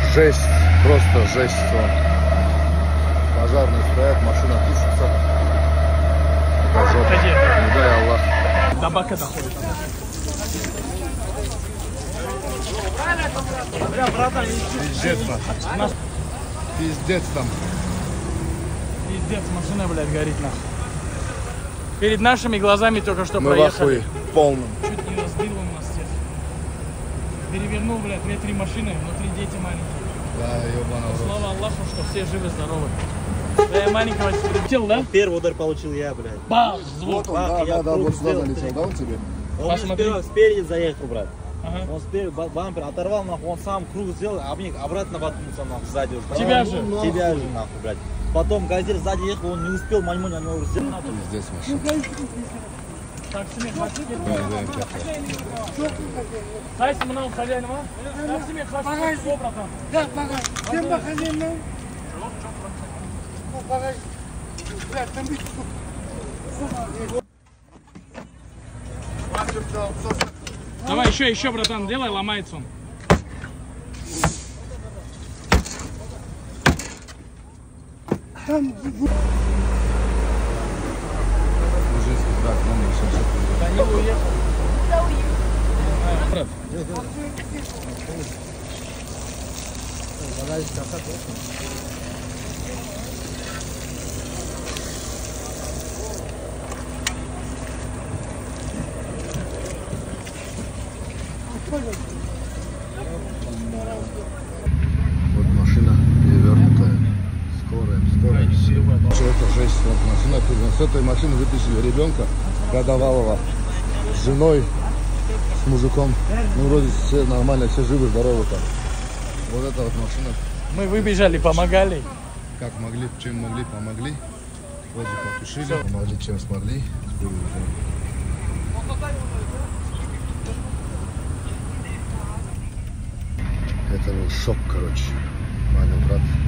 Жесть, просто жесть. Пожарные стоят, машина тушится. Это жопа. Не дай Аллах. Табака доходит. Бля, братан, Пиздец там. Пиздец там. Пиздец, машина, блядь, горит нахуй. Перед нашими глазами только что Мы проехали. в ахуе полном. Чуть не разбил он нас всех. Перевернул, блядь, 2-3 машины, внутри дети маленькие. Да, ебаный в рот. Слава Аллаху, что все живы-здоровы. Да, я маленького прилетел, да? Первый удар получил я, блядь. Бах, звук. Вот он, да, вот сюда залетел, да, он тебе? Он Посмотри. спереди заехал, брат. Ага. Он спереди бампер оторвал, нахуй, он сам круг сделал, а мне обратно воткнулся, нахуй, сзади уже. Тебя же? Тебя же, нахуй, блядь. Потом газель сзади ехал, он не успел, маньмонь, он его сделал. Пиздец машина. Taksime kaçtık. Да, Kaç mınav kalyanım ha? Taksime kaçtık. Sobratan. Ya bagaj. Sen bakayım lan. Bu bagaj. Zaten bir su. Давай еще, братан, делай, ломается он. Там Мужицкий брак, номер 600. Данил уехал. Брат. Вот машина перевернутая. Скорая. Что это жесть? Вот машина перевернутая. С этой машины вытащили ребенка годовалого с женой, с мужиком. Ну, вроде все нормально, все живы, здоровы там. Вот эта вот машина. Мы выбежали, помогали. Как могли, чем могли, помогли. Воду потушили, помогли, чем смогли. Теперь уезжаем. Это был шок, короче. Мамин брат